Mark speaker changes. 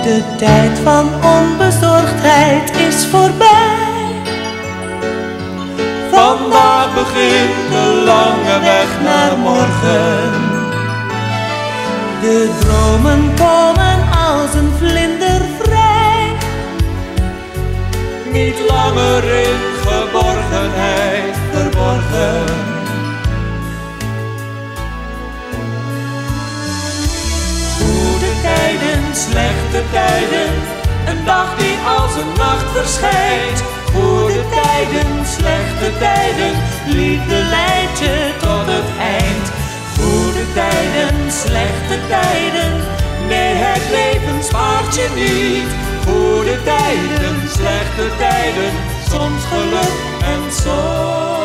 Speaker 1: De tijd van onbezorgdheid is voorbij.
Speaker 2: Vandaag begint de lange weg naar morgen.
Speaker 1: De dromen komen als een vlinder vrij.
Speaker 2: Niet langer in geborgenheid verborgen.
Speaker 1: Goede tijden, slechte tijden,
Speaker 2: Een dag die als een nacht verschijnt.
Speaker 1: goede tijden, slechte tijden, liefde leidt je tot het eind. Goede tijden, slechte tijden,
Speaker 2: Nee, het leven spaart je niet.
Speaker 1: goede tijden, slechte tijden,
Speaker 2: Soms geluk en zorg.